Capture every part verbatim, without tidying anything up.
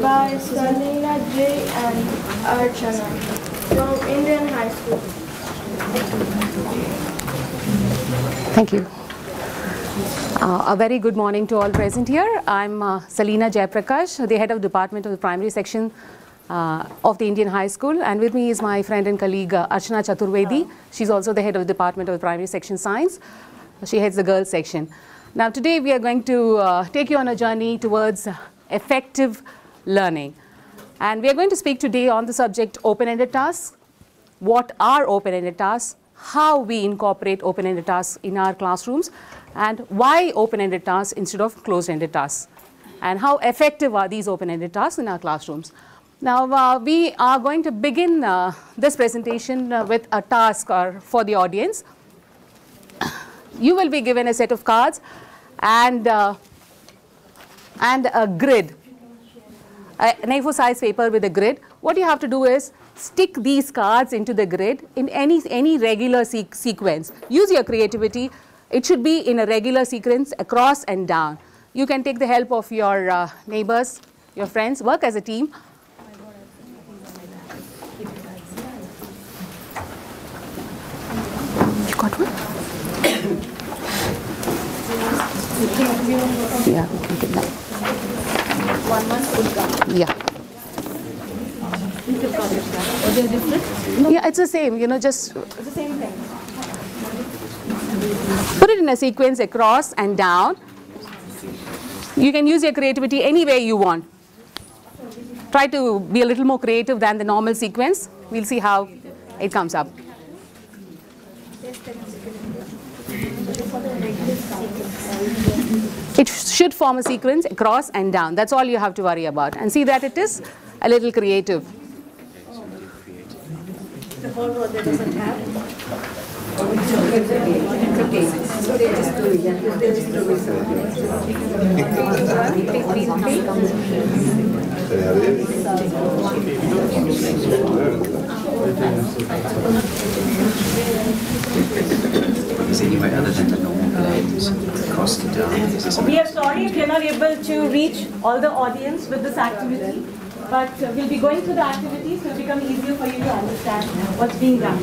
by Salina J. and Archana from Indian High School. Thank you. Uh, a very good morning to all present here. I'm uh, Salina Jayaprakash, the head of department of the primary section uh, of the Indian High School, and with me is my friend and colleague uh, Archana Chaturvedi. She's also the head of the department of the primary section science. She heads the girls section. Now today we are going to uh, take you on a journey towards effective learning, and we are going to speak today on the subject open-ended tasks. What are open-ended tasks? How we incorporate open-ended tasks in our classrooms, and why open-ended tasks instead of closed-ended tasks, and how effective are these open-ended tasks in our classrooms. Now uh, we are going to begin uh, this presentation uh, with a task or for the audience. You will be given a set of cards and uh, and a grid, an A four size paper with a grid. What you have to do is stick these cards into the grid in any any regular se sequence. Use your creativity. It should be in a regular sequence across and down. You can take the help of your uh, neighbors, your friends, work as a team. You got one? Yeah, we can get that. One one would Yeah. Are they different? No. Yeah, it's the same, you know, just It's the same thing. put it in a sequence across and down. You can use your creativity any way you want. Try to be a little more creative than the normal sequence. We'll see how it comes up. It should form a sequence across and down. That's all you have to worry about. And see that it is a little creative. The whole row that doesn't have. Is there any way other than the normal blades across the down? We are sorry if you're not able to reach all the audience with this activity, but uh, we'll be going through the activity, so it'll become easier for you to understand what's being done.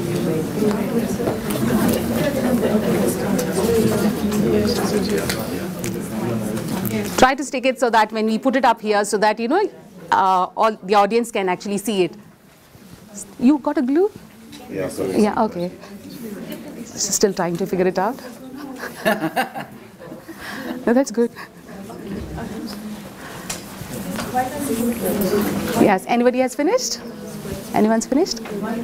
Try to stick it so that when we put it up here, so that you know, uh, all the audience can actually see it. You got a glue? Yeah, sorry. Yeah, okay. Still trying to figure it out. No, that's good. Yes, anybody has finished? Anyone's finished?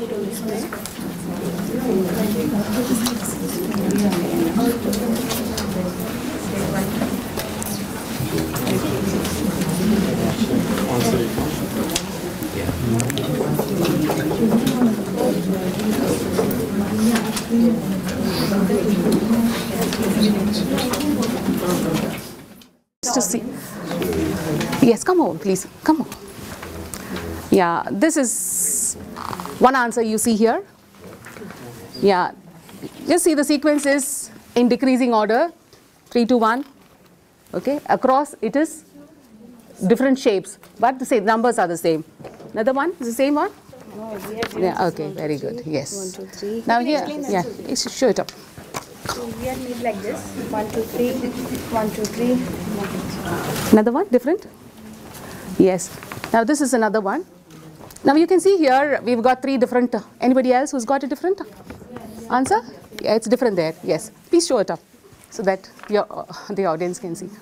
Just to see. Yes, come on, please. Come on. Yeah, this is one answer you see here. Yeah, just see the sequence is in decreasing order, three to one. Okay, across it is different shapes, but the same numbers are the same. Another one is the same one. No, we have Yeah. Okay. Very good. Yes. one, two, three. Now Can you here, explain that yeah, too? it's- show it up. So we are made like this. One, two, three. One, two, three. One, two, three. Another one, different? Yes. Now this is another one. Now you can see here we've got three different. Uh, anybody else who's got a different answer? Yeah, it's different there. Yes. Please show it up so that your uh, the audience can see.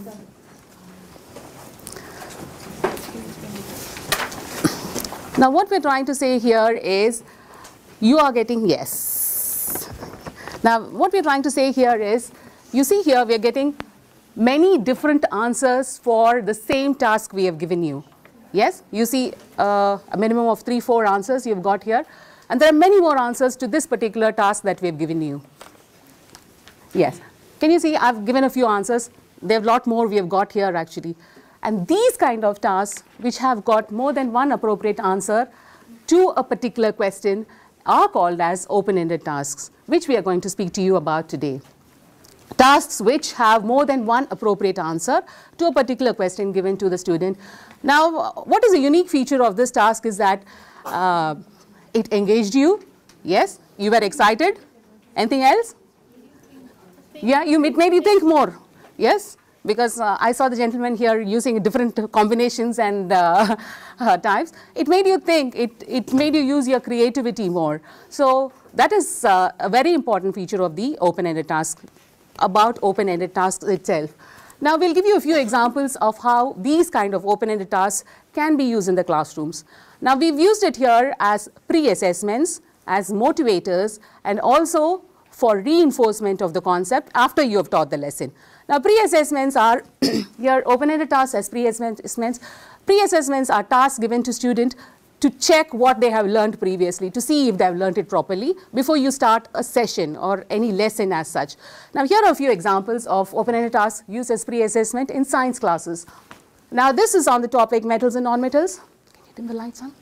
Now what we're trying to say here is you are getting yes. Now what we're trying to say here is, you see here we are getting many different answers for the same task we have given you. Yes, you see uh, a minimum of three, four answers you've got here, and there are many more answers to this particular task that we have given you. Yes, can you see I've given a few answers. There are a lot more we have got here actually. And these kind of tasks which have got more than one appropriate answer to a particular question are called as open-ended tasks, which we are going to speak to you about today. tasks which have more than one appropriate answer to a particular question given to the student. Now, what is a unique feature of this task is that uh, it engaged you. Yes, you were excited. Anything else? Yeah, you, it made you think more. Yes, because uh, I saw the gentleman here using different combinations and uh, uh, types. It made you think, it, it made you use your creativity more. So that is uh, a very important feature of the open-ended task, about open-ended tasks itself. Now we'll give you a few examples of how these kind of open-ended tasks can be used in the classrooms. Now we've used it here as pre-assessments, as motivators, and also for reinforcement of the concept after you have taught the lesson. Now pre-assessments are your open-ended tasks as pre-assessments. Pre-assessments are tasks given to students to check what they have learned previously, to see if they have learned it properly before you start a session or any lesson as such. Now here are a few examples of open-ended tasks used as pre-assessment in science classes. Now this is on the topic metals and non-metals. Can you dim the lights on?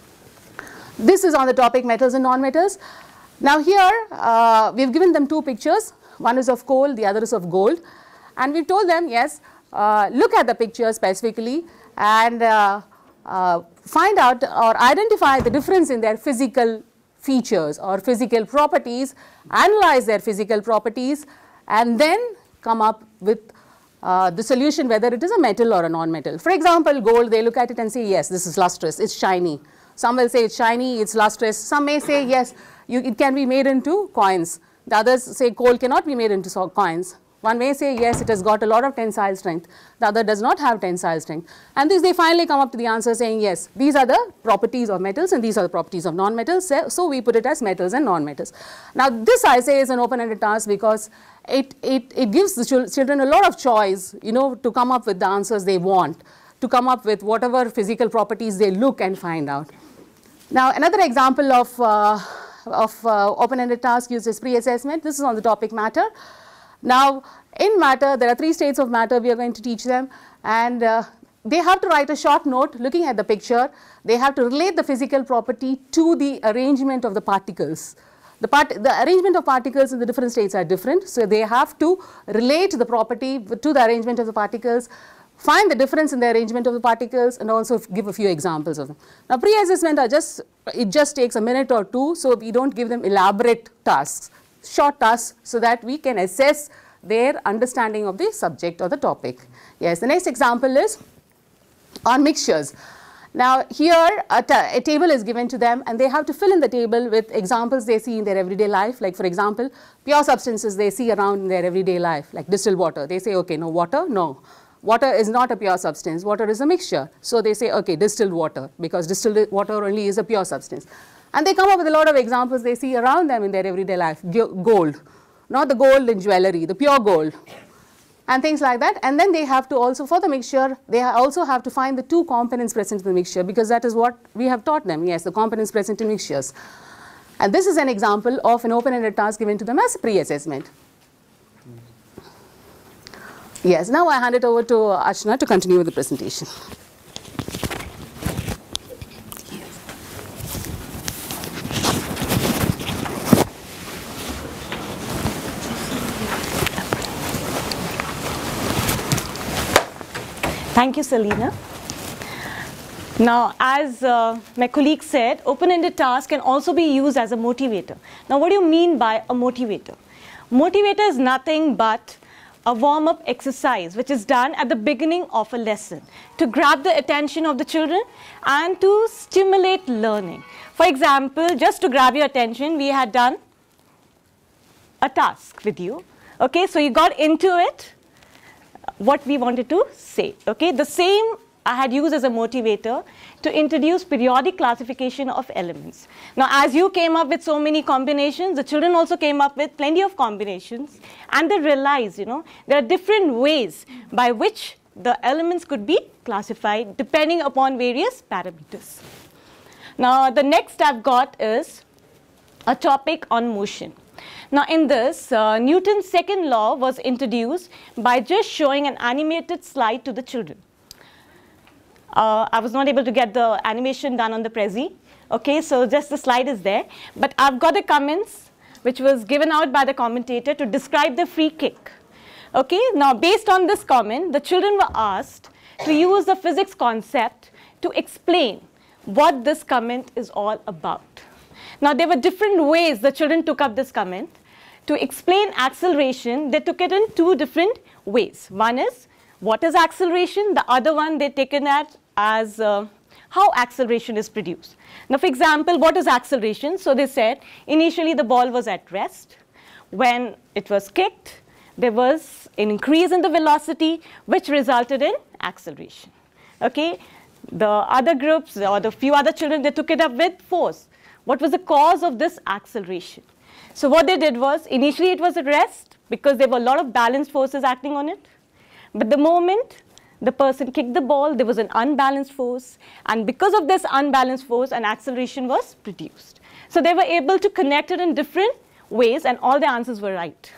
This is on the topic metals and non-metals. Now here uh, we've given them two pictures. One is of coal, the other is of gold. And we've told them, yes, uh, look at the picture specifically and uh, Uh, find out or identify the difference in their physical features or physical properties, analyze their physical properties, and then come up with uh, the solution whether it is a metal or a non-metal. For example, gold, they look at it and say, yes, this is lustrous, it's shiny. Some will say it's shiny, it's lustrous. Some may say, yes, you, it can be made into coins. The others say coal cannot be made into so coins. One may say, yes, it has got a lot of tensile strength. The other does not have tensile strength. And this, they finally come up to the answer saying, yes, these are the properties of metals and these are the properties of non-metals. So, so we put it as metals and non-metals. Now, this I say is an open-ended task because it, it, it gives the chil children a lot of choice, you know, to come up with the answers they want, to come up with whatever physical properties they look and find out. Now, another example of, uh, of uh, open-ended task used as pre-assessment, this is on the topic matter. Now, in matter, there are three states of matter we are going to teach them, and uh, they have to write a short note looking at the picture. They have to relate the physical property to the arrangement of the particles. The, part, the arrangement of particles in the different states are different, so they have to relate the property to the arrangement of the particles, find the difference in the arrangement of the particles, and also give a few examples of them. Now, pre-assessment are just, it just takes a minute or two, so we don't give them elaborate tasks. Short tasks so that we can assess their understanding of the subject or the topic. Yes, the next example is on mixtures. Now here a, a table is given to them and they have to fill in the table with examples they see in their everyday life. Like for example, pure substances they see around in their everyday life, like distilled water. They say, okay, no water, no. Water is not a pure substance, water is a mixture. So they say, okay, distilled water, because distilled water only is a pure substance. And they come up with a lot of examples they see around them in their everyday life. Gold, not the gold in jewelry, the pure gold, and things like that. And then they have to also, for the mixture, they also have to find the two components present in the mixture, because that is what we have taught them. Yes, the components present in mixtures. And this is an example of an open-ended task given to them as pre-assessment. Yes, now I hand it over to Archana to continue with the presentation. Thank you, Selina. Now, as uh, my colleague said, open-ended tasks can also be used as a motivator. Now, what do you mean by a motivator? Motivator is nothing but a warm-up exercise which is done at the beginning of a lesson to grab the attention of the children and to stimulate learning. For example, just to grab your attention, we had done a task with you. Okay, so you got into it, what we wanted to say. Okay, the same I had used as a motivator to introduce periodic classification of elements. Now, as you came up with so many combinations, the children also came up with plenty of combinations, and they realized, you know, there are different ways by which the elements could be classified depending upon various parameters. Now, the next I've got is a topic on motion. Now, in this, uh, Newton's second law was introduced by just showing an animated slide to the children. Uh, I was not able to get the animation done on the Prezi. Okay, so just the slide is there. But I've got the comments which was given out by the commentator to describe the free kick. Okay, now based on this comment, the children were asked to use the physics concept to explain what this comment is all about. Now there were different ways the children took up this comment. To explain acceleration, they took it in two different ways. One is, what is acceleration? The other one they taken it as uh, how acceleration is produced. Now for example, what is acceleration? So they said, initially the ball was at rest. When it was kicked, there was an increase in the velocity, which resulted in acceleration. Okay? The other groups, or the few other children, they took it up with force. What was the cause of this acceleration? So what they did was, initially it was at rest, because there were a lot of balanced forces acting on it. But the moment the person kicked the ball, there was an unbalanced force. And because of this unbalanced force, an acceleration was produced. So they were able to connect it in different ways, and all the answers were right.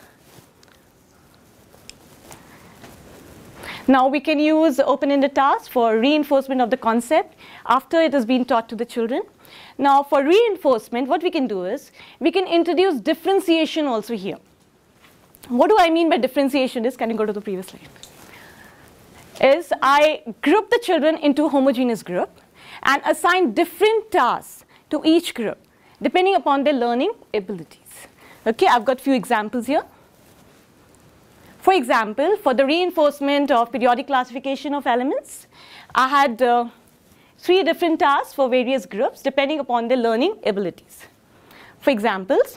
Now we can use open-ended tasks for reinforcement of the concept after it has been taught to the children. Now for reinforcement, what we can do is, we can introduce differentiation also here. What do I mean by differentiation is, can you go to the previous slide? Is I group the children into a homogeneous group and assign different tasks to each group depending upon their learning abilities. Okay, I've got few examples here. For example, for the reinforcement of periodic classification of elements, I had uh, three different tasks for various groups depending upon their learning abilities. For examples,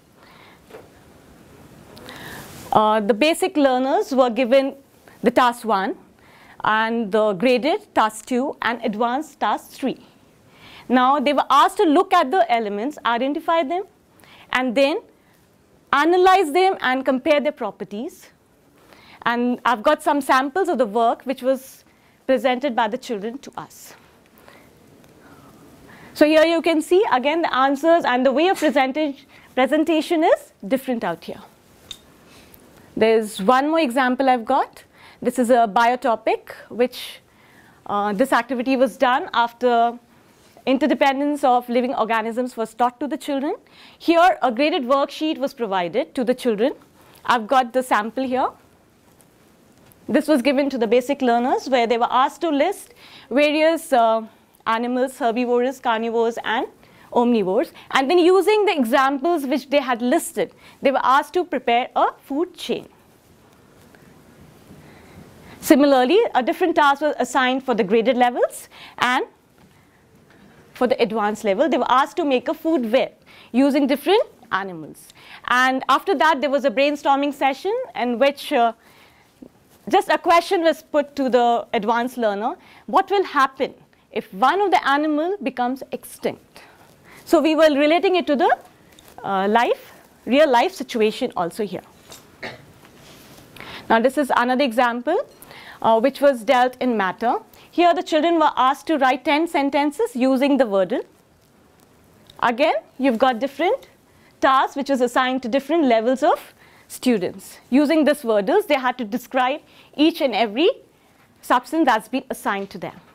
uh, the basic learners were given the task one, and the graded task two, and advanced task three. Now they were asked to look at the elements, identify them, and then analyze them and compare their properties. And I've got some samples of the work which was presented by the children to us. So here you can see again the answers, and the way of presentation is different out here. There's one more example I've got. This is a biotopic, which uh, this activity was done after interdependence of living organisms was taught to the children. Here a graded worksheet was provided to the children. I've got the sample here. This was given to the basic learners, where they were asked to list various uh, animals, herbivores, carnivores, and omnivores. And then using the examples which they had listed, they were asked to prepare a food chain. Similarly, a different task was assigned for the graded levels, and for the advanced level, they were asked to make a food web using different animals. And after that, there was a brainstorming session in which uh, just a question was put to the advanced learner: what will happen if one of the animal becomes extinct? So we were relating it to the uh, life, real life situation also here. Now this is another example uh, which was dealt in matter. Here the children were asked to write ten sentences using the Wordle. Again, you've got different tasks which was assigned to different levels of students. Using this Wordles, they had to describe each and every substance that's been assigned to them.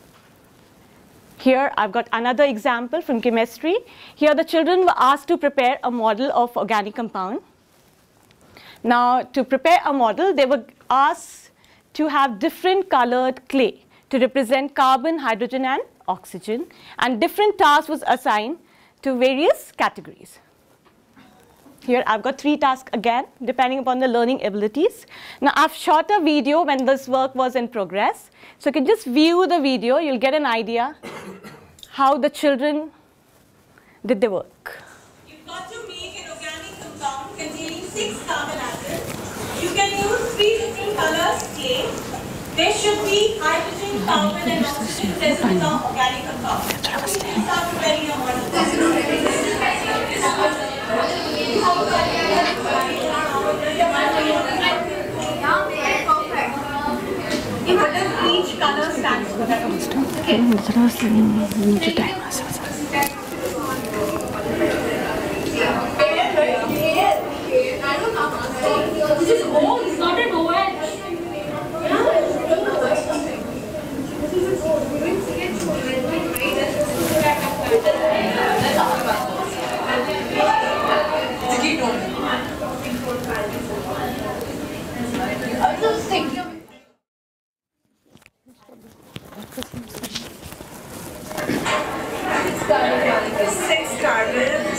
Here I've got another example from chemistry. Here the children were asked to prepare a model of organic compound. Now to prepare a model, they were asked to have different colored clay to represent carbon, hydrogen, and oxygen, and different tasks was assigned to various categories. Here I've got three tasks again, depending upon the learning abilities. Now I've shot a video when this work was in progress. So you can just view the video, you'll get an idea how the children did the work. You've got to make an organic compound containing six carbon atoms. You can use three different colors clay. There should be hydrogen, carbon, and oxygen present in the organic compound. You start preparing your model. What does each color stand for? This is O, it's not an O H. This is Thank you. Six carbons.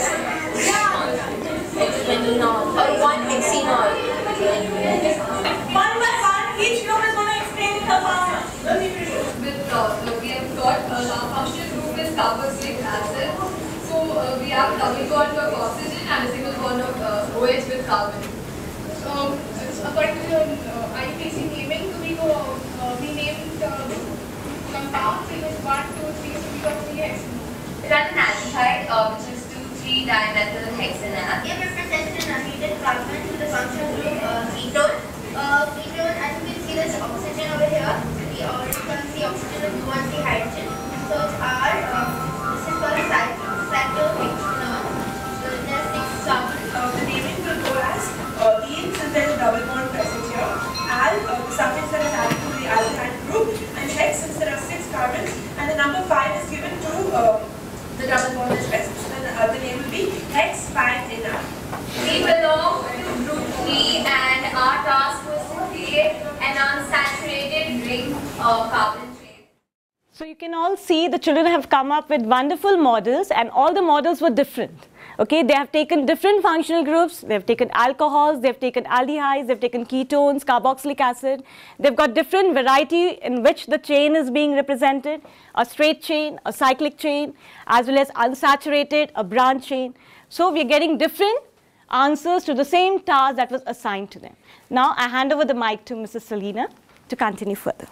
Or one hexenol. One by one, each group is going to explain the compound. With uh, we have got uh, our functional group is carboxylic acid. So uh, we have double bond of oxygen and a single bond of uh, OH with carbon. So according to uh, I U P A C naming, so we go uh, we named uh, compounds. It was one, two, three. So we got three hexenol. It has an aldehyde, uh, which is two three dimethyl hexanal. Here represented an unheated carbon with the functional group uh, ketone. Uh, ketone, as you can see, there's oxygen over here. We already can see oxygen and you want the hydrogen. So it's R. Uh, this is called cyclohexanol. So there's six carbons. Uh, the naming will go as uh, ene, since there is a double bond present here. Al, uh, the suffix that is added to the aldehyde group. And hex, since there are six carbons. And the number five is given to uh, the double bond is present. So then uh, the name will be hex five N R. We belong to group three and our task was to create an unsaturated ring of carbon chain. So you can all see the children have come up with wonderful models, and all the models were different. Okay, they have taken different functional groups, they have taken alcohols, they have taken aldehydes, they have taken ketones, carboxylic acid. They've got different variety in which the chain is being represented, a straight chain, a cyclic chain, as well as unsaturated, a branch chain. So we are getting different answers to the same task that was assigned to them. Now I hand over the mic to Missus Selina to continue further.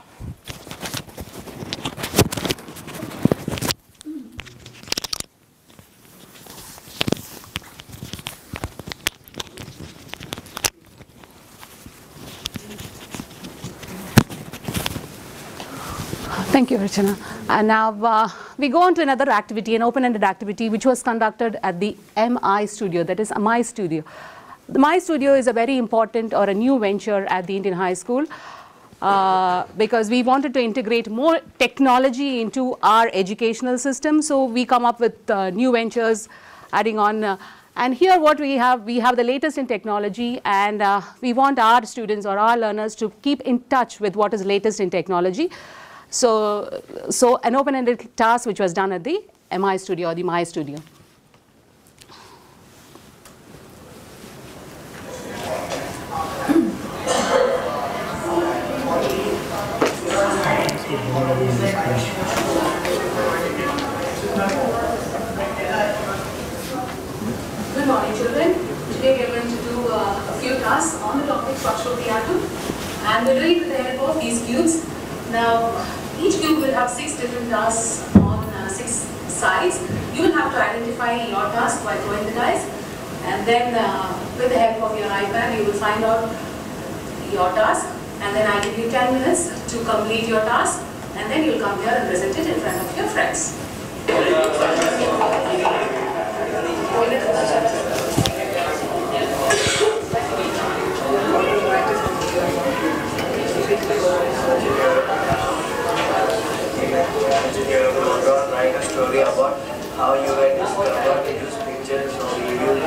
Thank you, Archana. And now uh, we go on to another activity, an open-ended activity, which was conducted at the M I Studio, that is M I Studio. The M I Studio is a very important or a new venture at the Indian High School uh, because we wanted to integrate more technology into our educational system. So we come up with uh, new ventures, adding on. Uh, and here what we have, we have the latest in technology, and uh, we want our students or our learners to keep in touch with what is latest in technology. So, so an open-ended task which was done at the M I Studio or the M I Studio. Good morning, children. Today we are going to do uh, a few tasks on the topic structure of the atom, and we're doing it with the help of these cubes. Now, each cube will have six different tasks on uh, six sides. You will have to identify your task by throwing the dice, and then uh, with the help of your iPad, you will find out your task, and then I'll give you ten minutes to complete your task, and then you'll come here and present it in front of your friends. Write a story about how you were discovered to use pictures or videos.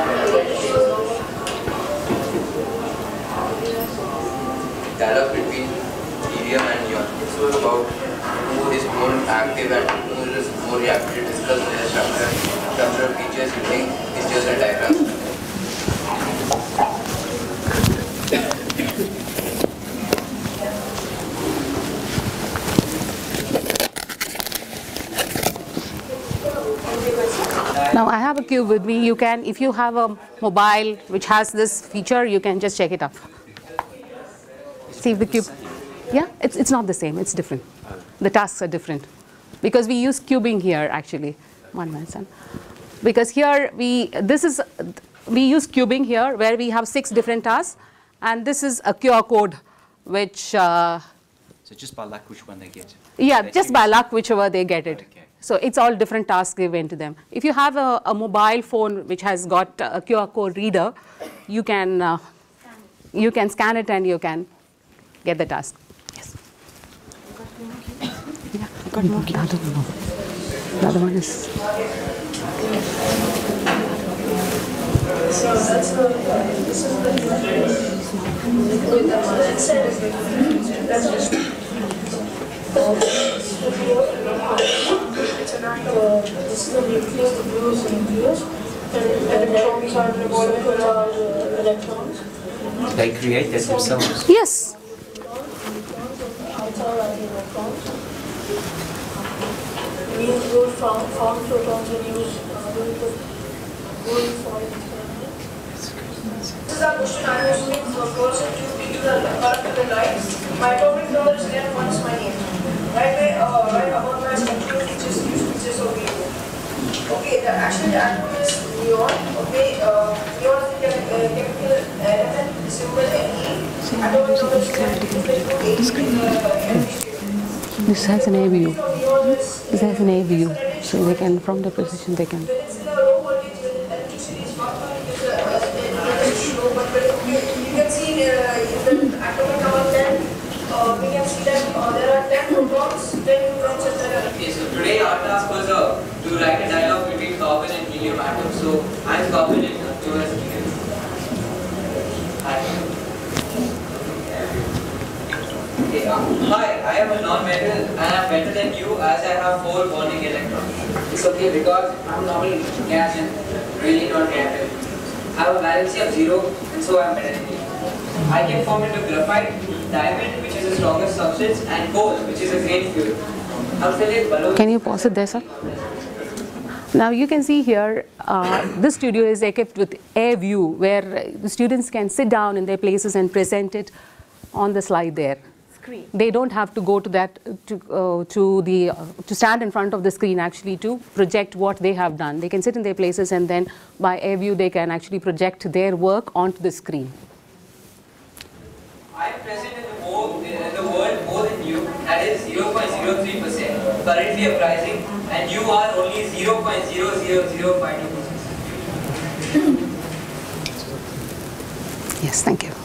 Dialogue between helium and neon. So about who is more active and who is more reactive to discuss their structure, structural features using pictures and diagrams. Now I have a cube with me. You can, if you have a mobile which has this feature, you can just check it up. See if the cube, yeah, it's, it's not the same, it's different. The tasks are different because we use cubing here actually. One minute, son. Because here we, this is, we use cubing here where we have six different tasks, and this is a Q R code which. Uh, so just by luck, which one they get? Yeah, they just by luck, whichever they get it. Okay. So it's all different tasks given to them. If you have a, a mobile phone which has got a Q R code reader, you can uh, you can scan it and you can get the task. Yes. Yeah, I got more. The other one. The other one is. So that's the, this is the with the left side is the that's just it's an act of, this is the nucleus, the blue is the nucleus, and electrons are the molecular uh, electrons. They create that themselves. Yes. Outside are the electrons. We include found, found photons and use uh, gold foil. This is our question. I am using for force and due to the current of the light. My atomic number is there, one is my name. Right way, uh, right above my structure features, use features of neon. Okay, the actually the atom is neon. Okay, uh, neon is the uh, chemical element symbol Ne. Atomic number is eight. This has an A view. This has an A view. So they can, from the position they can. You can see uh, in the atomic number ten, uh, we can see that uh, there are ten protons, ten neutrons, and there are. Okay, so today our task was uh, to write a dialogue between carbon and helium atoms. So I'm carbon and you are helium. Hi. Okay, uh, hi, I am a non-metal and I am better than you as I have four bonding electrons. It's okay because I'm normally gas and really not reactive. I have a valency of zero and so I am better than you. I can form into graphite, diamond which is the strongest substance, and coal which is a great fuel. I'll fill it below. Can you pause it there, sir? Now you can see here, uh, this studio is equipped with air view where the students can sit down in their places and present it on the slide there. Screen. They don't have to go to that to uh, to the uh, to stand in front of the screen actually to project what they have done. They can sit in their places and then by air view they can actually project their work onto the screen. I am present in the, more, in the world more than you, that is zero point zero three percent currently uprising, and you are only zero point zero zero zero five two percent. Yes, thank you.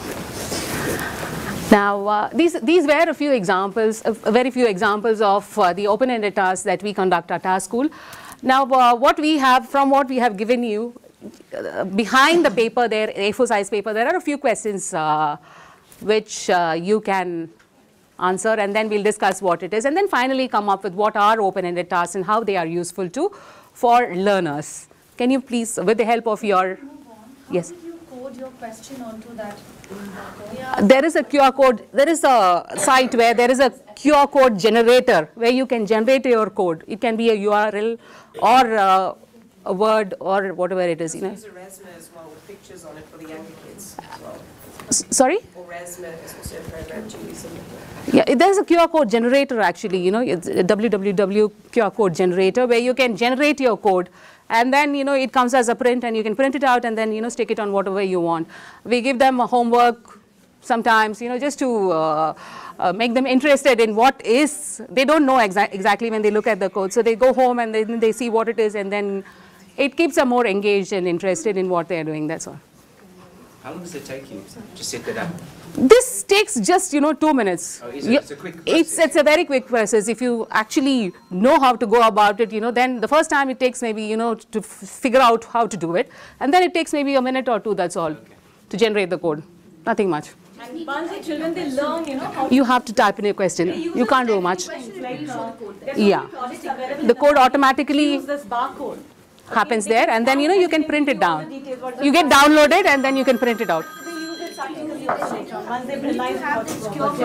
Now, uh, these, these were a few examples, uh, very few examples of uh, the open-ended tasks that we conduct at our school. Now, uh, what we have, from what we have given you, uh, behind the paper there, A four size paper, there are a few questions uh, which uh, you can answer, and then we'll discuss what it is, and then finally come up with what are open-ended tasks and how they are useful to for learners. Can you please, with the help of your, yes? How did you code your question onto that? Uh, there is a Q R code, there is a site where there is a Q R code generator where you can generate your code. It can be a U R L or uh, a word or whatever it is. You know. There's a RESMA as well with pictures on it for the younger kids as well. S sorry? Or RESMA is also a program to use. Yeah, there's a Q R code generator actually, you know, it's a w w w Q R code generator where you can generate your code. And then, you know, it comes as a print and you can print it out and then, you know, stick it on whatever you want. We give them a homework sometimes, you know, just to uh, uh, make them interested in what is, they don't know exa exactly when they look at the code. So they go home and then they see what it is and then it keeps them more engaged and interested in what they're doing, that's all. How long does it take you to set that up? This takes just, you know, two minutes. Oh, is it? It's a quick process. It's, it's a very quick process. If you actually know how to go about it, you know, then the first time it takes maybe, you know, to f figure out how to do it. And then it takes maybe a minute or two, that's all, okay, to generate the code. Nothing much. And once the children, they learn, you know, how You have to type in your question. You can't do much. like, uh, Yeah. The code automatically use this barcode. happens there and then, you know, you can print it down. You get downloaded and then you can print it out. Once they realize how to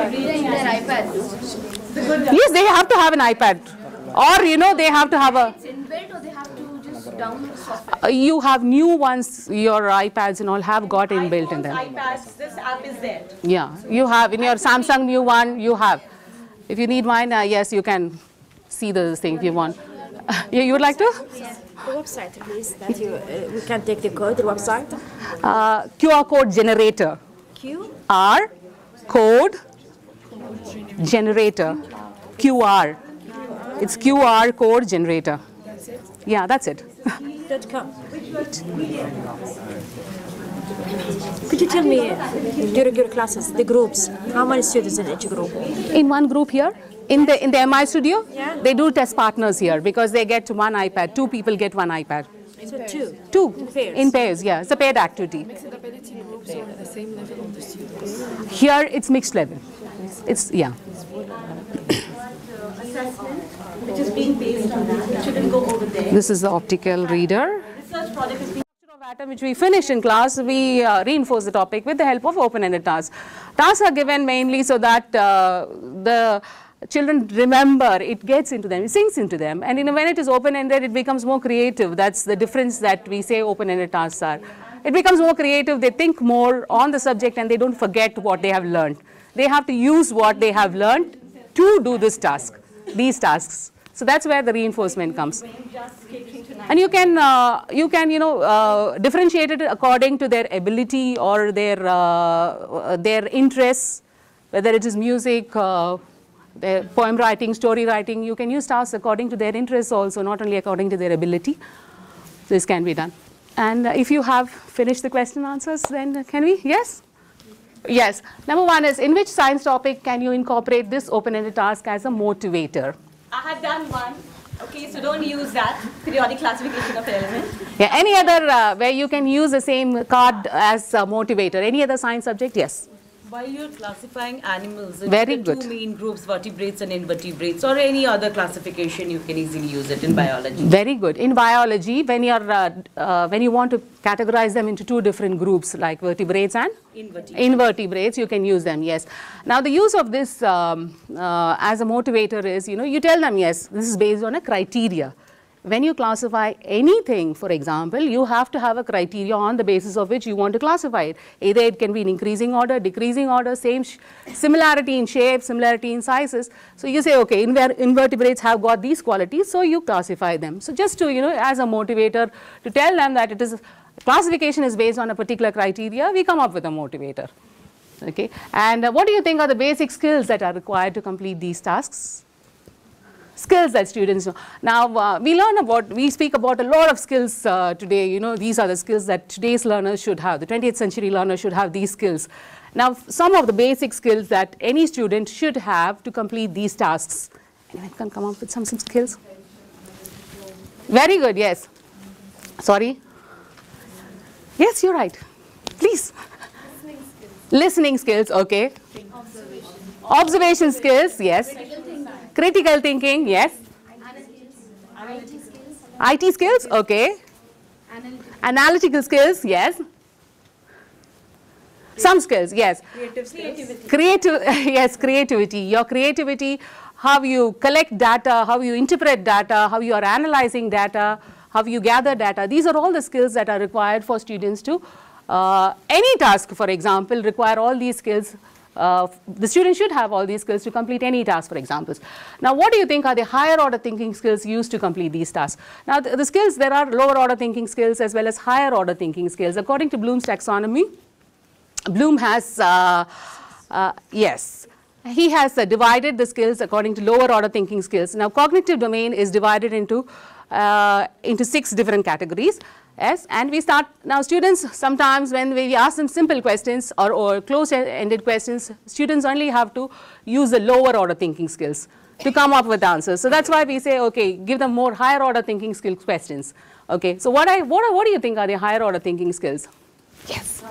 Yes, they have to have an iPad. Or, you know, they have to have a... It's inbuilt or they have to just download software? Uh, you have new ones, your iPads and all have got inbuilt in them. iPads, this app is there. Yeah, you have. In your Samsung new one, you have. If you need mine, uh, yes, you can see the thing if you want. you, you would like to? Yes. The website, please, that you, uh, we can take the code, the website. Uh, Q R code generator. Q? R, code, generator. Q R. It's Q R code generator. That's it? Yeah, that's it. Dot com. Could you tell me, during your classes, the groups, how many students in each group? In one group here, in the in the M I studio, yeah, they do test partners here because they get one iPad. Two people get one iPad. So two. Two two. In pairs. In pairs, yeah. It's a paired activity. Mixed ability groups are at the same level of the students. Here it's mixed level. It's, yeah. Assessment, which is being based on that. It shouldn't go over there. This is the optical reader. Research project is being Of atom which we finished in class, we uh, reinforce the topic with the help of open-ended tasks. Tasks are given mainly so that uh, the children remember, it gets into them, it sinks into them, and you know, when it is open-ended, it becomes more creative. That's the difference that we say open-ended tasks are. It becomes more creative, they think more on the subject and they don't forget what they have learned. They have to use what they have learned to do this task, these tasks. So that's where the reinforcement comes. And you can, uh, you can, you know, uh, differentiate it according to their ability or their, uh, their interests, whether it is music, uh, their poem writing, story writing. You can use tasks according to their interests also, not only according to their ability. So this can be done. And uh, if you have finished the question answers, then can we? Yes? Yes. Number one is, in which science topic can you incorporate this open-ended task as a motivator? I had done one. Okay, so don't use that. Periodic classification of elements. Yeah, any other uh, where you can use the same card as a motivator? Any other science subject? Yes. While you're classifying animals Very into the good. two main groups, vertebrates and invertebrates, or any other classification, you can easily use it in biology. Very good. In biology, when you're uh, uh, when you want to categorize them into two different groups like vertebrates and Invertebrates. invertebrates, you can use them. Yes. Now the use of this um, uh, as a motivator is, you know, you tell them, yes, this is based on a criteria. When you classify anything, for example, you have to have a criteria on the basis of which you want to classify it. Either it can be in increasing order, decreasing order, same sh similarity in shape, similarity in sizes. So you say, okay, inver invertebrates have got these qualities, so you classify them. So just to, you know, as a motivator, to tell them that it is, classification is based on a particular criteria, we come up with a motivator. Okay. And uh, what do you think are the basic skills that are required to complete these tasks? Skills that students know. Now, uh, we learn about, we speak about a lot of skills uh, today. You know, these are the skills that today's learners should have. The twentieth century learners should have these skills. Now, some of the basic skills that any student should have to complete these tasks. Anyone can come up with some, some skills? Very good, yes. Sorry? Yes, you're right. Please. Listening skills. Listening skills, okay. Observation. Observation skills, yes. Critical thinking, yes. I T skills. I T skills, okay. Analytical. Analytical skills, yes. Some skills, yes. Creative skills. Creative, yes, creativity. Your creativity, how you collect data, how you interpret data, how you are analyzing data, how you gather data. These are all the skills that are required for students to, uh, any task, for example, require all these skills. Uh, the student should have all these skills to complete any task, for example. Now, what do you think are the higher order thinking skills used to complete these tasks? Now, the, the skills, there are lower order thinking skills as well as higher order thinking skills. According to Bloom's taxonomy, Bloom has, uh, uh, yes, he has uh, divided the skills according to lower order thinking skills. Now, cognitive domain is divided into, uh, into six different categories. Yes, and we start, now students sometimes when we ask them simple questions or, or close-ended questions, students only have to use the lower order thinking skills to come up with answers. So that's why we say, okay, give them more higher order thinking skills questions. Okay, so what, I, what, what do you think are the higher order thinking skills? Yes.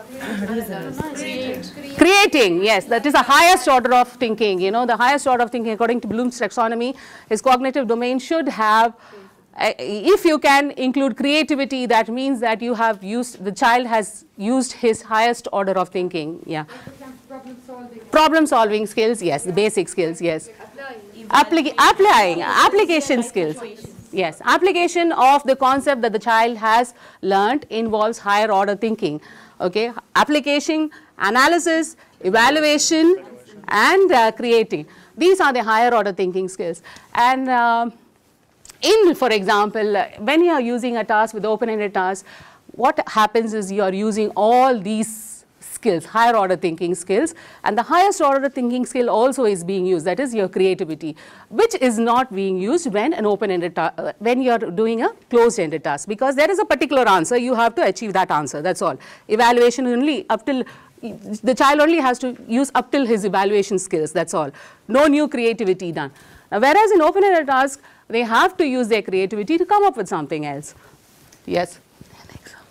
Creating, yes, that is the highest order of thinking. You know, the highest order of thinking according to Bloom's taxonomy, his cognitive domain should have, uh, if you can include creativity, that means that you have used, the child has used his highest order of thinking. Yeah. Problem solving. Problem solving skills, yes, the basic skills, yes. Applying, applying, application skills. Yes, application of the concept that the child has learnt involves higher order thinking. Okay, application, analysis, evaluation, and uh, creating. These are the higher order thinking skills. And uh, in, for example, uh, when you are using a task with open-ended task, what happens is you are using all these skills, higher order thinking skills, and the highest order thinking skill also is being used, that is your creativity, which is not being used when an open-ended uh, when you are doing a closed-ended task, because there is a particular answer, you have to achieve that answer, that's all. Evaluation only up till, the child only has to use up till his evaluation skills, that's all. No new creativity done. Now, whereas in open-ended task, they have to use their creativity to come up with something else. Yes?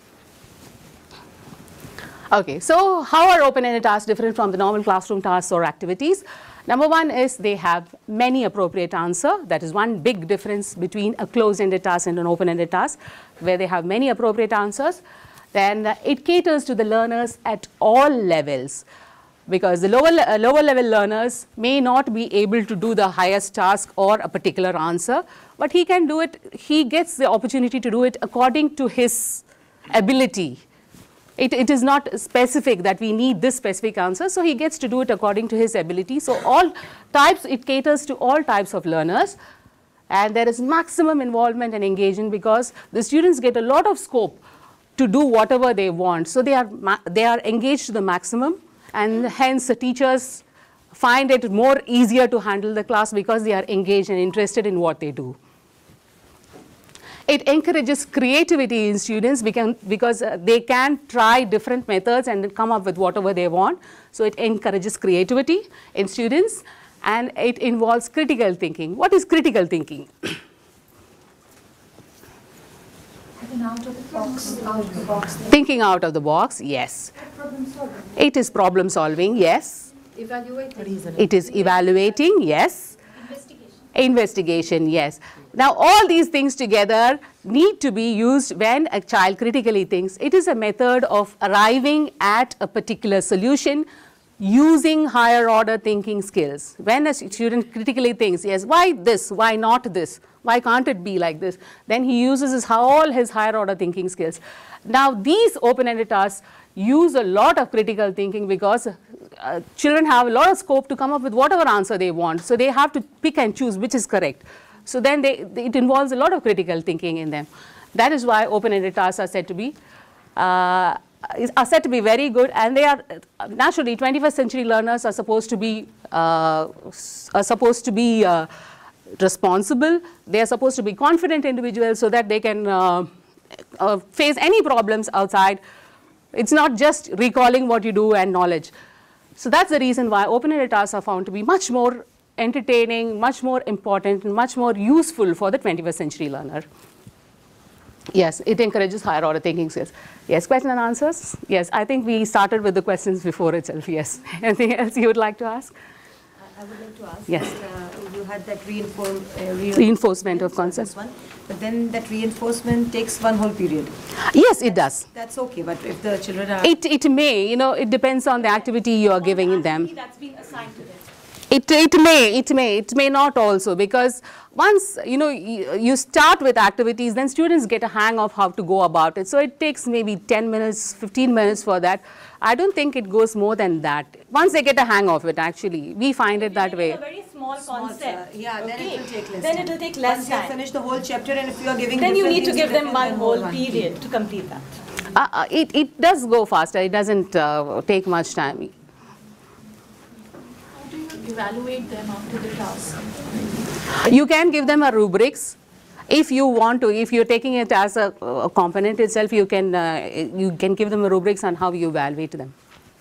Okay, so how are open-ended tasks different from the normal classroom tasks or activities? Number one is they have many appropriate answers. That is one big difference between a closed-ended task and an open-ended task, where they have many appropriate answers. Then uh, it caters to the learners at all levels, because the lower, uh, lower level learners may not be able to do the highest task or a particular answer, but he can do it, he gets the opportunity to do it according to his ability. It, it is not specific that we need this specific answer, so he gets to do it according to his ability. So all types, it caters to all types of learners, and there is maximum involvement and engagement because the students get a lot of scope to do whatever they want. So they are, they are engaged to the maximum, and hence the teachers find it more easier to handle the class because they are engaged and interested in what they do. It encourages creativity in students because, because uh, they can try different methods and come up with whatever they want. So it encourages creativity in students, and it involves critical thinking. What is critical thinking? Out of the box, out of the box. Thinking out of the box, yes. Problem solving. It is problem solving, yes. Evaluating. It is evaluating, yes. Investigation. Investigation, yes. Now all these things together need to be used when a child critically thinks. It is a method of arriving at a particular solution using higher order thinking skills. When a student critically thinks, yes, why this, why not this, why can't it be like this, then he uses his, all his higher order thinking skills. Now these open-ended tasks use a lot of critical thinking because uh, children have a lot of scope to come up with whatever answer they want. So they have to pick and choose which is correct. So then they, they, it involves a lot of critical thinking in them. That is why open-ended tasks are said to be uh, are said to be very good, and they are uh, naturally twenty-first century learners are supposed to be uh, are supposed to be uh, responsible. They are supposed to be confident individuals so that they can uh, uh, face any problems outside. It's not just recalling what you do and knowledge. So that's the reason why open-ended tasks are found to be much more entertaining, much more important, and much more useful for the twenty-first century learner. Yes, it encourages higher order thinking skills. Yes, question and answers? Yes, I think we started with the questions before itself. Yes. Anything else you would like to ask? I would like to ask. Yes. That, uh, you had that reinform, uh, re Reinforcement of concepts. One, but then that reinforcement takes one whole period. Yes, it does. That's okay, but if the children are... It, it may, you know, it depends on the activity you are giving them. That's been assigned to them. It, it may, it may, it may not also, because once, you know, you, you start with activities, then students get a hang of how to go about it. So it takes maybe ten minutes, fifteen minutes for that. I don't think it goes more than that. Once they get a hang of it, actually, we find it that way. It's a very small concept. Uh, yeah, then Okay. it will take less Then time. it will take less Once time. you finish the whole chapter, and if you are giving Then you different need to things give them different, one then whole one period to complete that. Uh, uh, it, it does go faster. It doesn't uh, take much time. Evaluate them after the task. You can give them a rubrics. If you want to, if you're taking it as a, a component itself, you can, uh, you can give them a rubrics on how you evaluate them.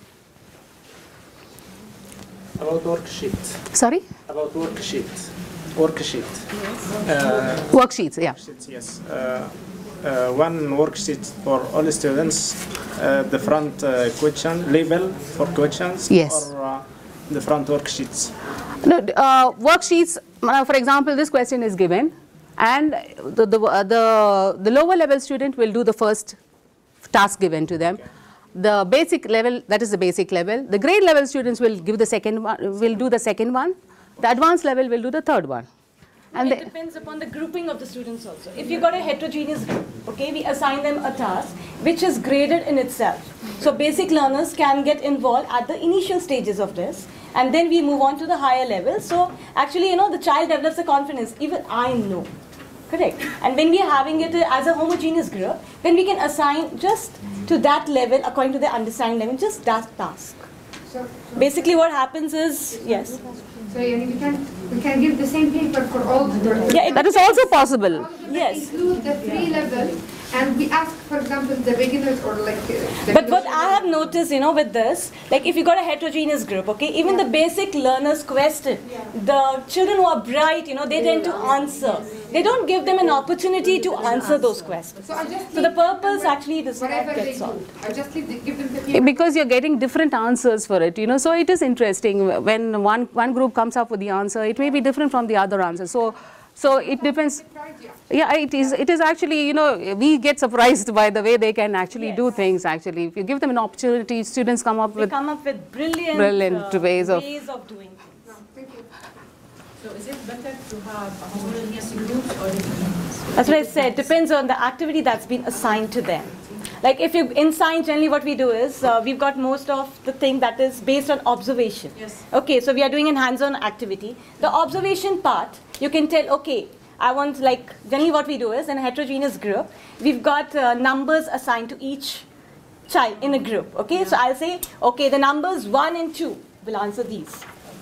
About worksheet. Sorry? About worksheet. Worksheet. Yes. Uh, Worksheets, yeah. Worksheets, yes. Uh, uh, one worksheet for all students, uh, the front uh, question label for questions. Yes. Or uh, the front worksheets. No, uh, worksheets, uh, for example, this question is given, and the, the, uh, the, the lower level student will do the first task given to them. Okay. The basic level, that is the basic level. The grade level students will give the second one, will do the second one. The advanced level will do the third one. And it depends upon the grouping of the students also. If you've got a heterogeneous group, okay, we assign them a task which is graded in itself. So basic learners can get involved at the initial stages of this, and then we move on to the higher level. So actually, you know, the child develops a confidence, even I know. Correct. And when we are having it as a homogeneous group, then we can assign just to that level, according to their understanding level, just that task. So, so Basically what happens is, yes. So yeah, we can we can give the same paper for all the Yeah, that is also possible. Yes. Include the three level And we ask, for example, the beginners or like. Uh, but what I have noticed, you know, with this, like if you got a heterogeneous group, okay, even yeah. the basic learners question, yeah. the children who are bright, you know, they tend to answer. They don't give them an opportunity to answer those questions. So, I just so the purpose actually does not get solved. I just leave the, give them the because you're getting different answers for it, you know, so it is interesting when one, one group comes up with the answer, it may be different from the other answer. So, so it depends. Yeah, it is, it is actually, you know, we get surprised by the way they can actually yes. do things actually. If you give them an opportunity, students come up they with, come up with brilliant, brilliant uh, ways, of, ways of doing things. No, thank you. So is it better to have a homogeneous group or different? That's what I said, depends on the activity that's been assigned to them. Like if you, in science generally what we do is, uh, we've got most of the thing that is based on observation. Yes. Okay, so we are doing a hands-on activity. The observation part, you can tell, okay, I want like, generally what we do is in a heterogeneous group, we've got uh, numbers assigned to each child in a group, okay? Yeah. So I'll say, okay, the numbers one and two will answer these.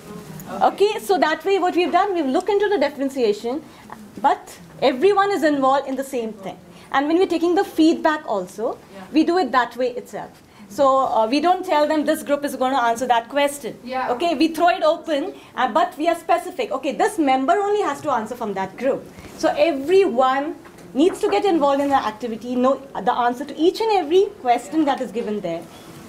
Okay. okay, so that way what we've done, we've looked into the differentiation, but everyone is involved in the same thing. And when we're taking the feedback also, yeah. we do it that way itself. So uh, we don't tell them this group is going to answer that question. Yeah. Okay, we throw it open, uh, but we are specific. Okay, this member only has to answer from that group. So everyone needs to get involved in the activity, know the answer to each and every question that is given there.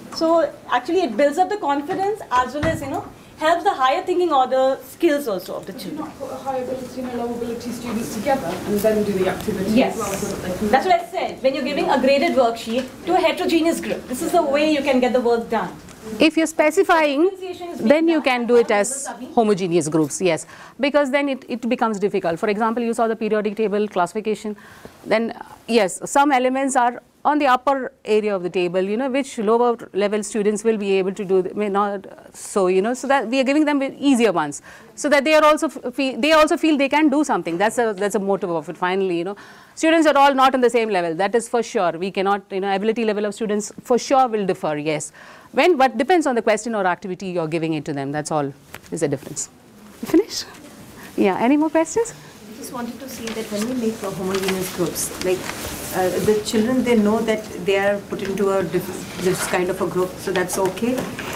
So actually it builds up the confidence as well as, you know, helps the higher thinking order skills also of the children. Not put a high ability and a low ability students together and then do the activity yes. as well. So that they can That's what I said. When you're giving a graded worksheet to a heterogeneous group, this is the way you can get the work done. If you're specifying, then you can do it as homogeneous groups, yes, because then it, it becomes difficult. For example, you saw the periodic table classification, then yes, some elements are on the upper area of the table, you know, which lower level students will be able to do, may not, so, you know, so that we are giving them easier ones, so that they are also, feel, they also feel they can do something. That's a, that's a motive of it, finally, you know. Students are all not on the same level, that is for sure. We cannot, you know, ability level of students for sure will differ, yes. When, but depends on the question or activity you're giving it to them, that's all is the difference. You finished? Yeah, any more questions? I just wanted to say that when we make homogeneous groups, like uh, the children, they know that they are put into a diff this kind of a group, so that's okay.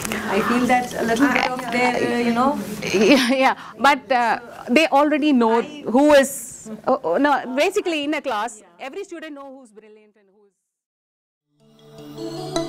I feel that a little bit of their, uh, you know. Yeah, yeah. But uh, they already know who is, uh, uh, no, basically in a class, every student knows who's brilliant and who's.